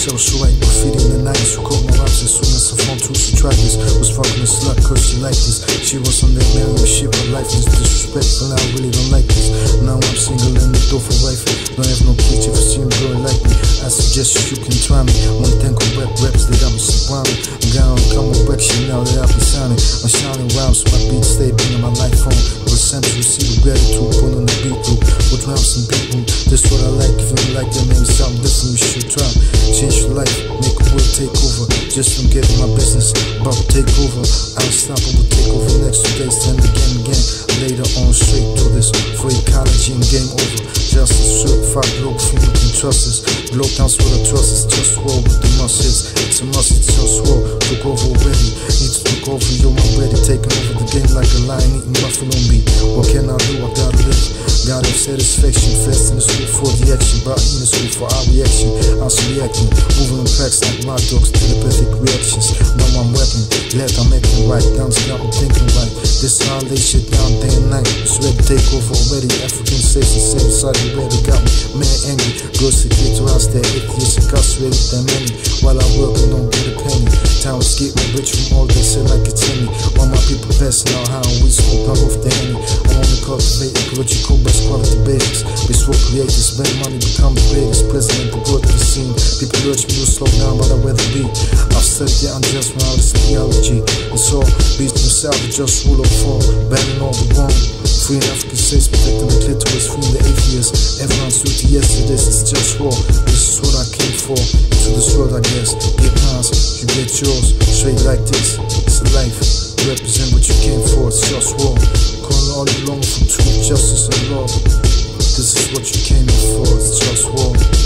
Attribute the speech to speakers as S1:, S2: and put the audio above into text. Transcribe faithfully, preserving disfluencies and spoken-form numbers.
S1: myself so right, graffiti in the nineties. Who caught my raps as soon as I found two subtractors. Was fucking a slut cause she liked this. She was on that married with shit, but life is disrespectful. I really don't like this. Now I'm single and the door for wife. Don't have no kids if you see a girl like me. I suggest you can try me. One thing on rap raps that got me sublime. I'm gonna come with back shit now that I've been signing. I'm shining rhymes, my beats stay being on my life phone. With centers receive the gratitude, put on the beat through. With rhymes and beat room. That's what I like. If you like that, maybe something different, you should try. Change your life, make a world take over. Just don't get in my business, about to take over. Unstoppable take over next two days, then again, again. Later on, straight to this for ecology and game over. Justice, certified Globalfirm, you can trust us. Blow downs for the trust, it's JustWar with the must hits. It's a must, it's JustWar. Took over already, need to took over, yo, I'm ready. Taking over the game like a lion eating buffalo meat. What can I do? I gotta live. Gotta have satisfaction, fast in the school for the action, but in the school for our reaction. I was reacting, moving in packs like my dogs, telepathic reactions. Now I'm weapon, glad I'm acting right. Guns got me thinking right. This how I lay shit down day and night. It's ready to take over already. African states the same side, you ready got me man angry. Girls declitorize their atheists, incarcerated them many. While I work and don't get a penny. Time to escape my bitch from all this shit like it's in me. While my people passing out how we smoke out off the henny. I wanna cultivate ecological best quality basics. Before creators, spend money, become the greatest president the world has seen. People urge me to slow down, but I'd rather be. I've studied the unjust moralist theology. It's all beats themselves, just rule of form, banning all the wrong. Free in African states, protecting the clitoris, freeing the atheists. Everyone's duty, yes it is, it's JustWar. This is what I came for, into this world I guess. Get mine, you get yours, straight like this. It's a life, represent what you came for, it's JustWar. Calling all you long for truth, justice and love. This is what you came for, it's JustWar.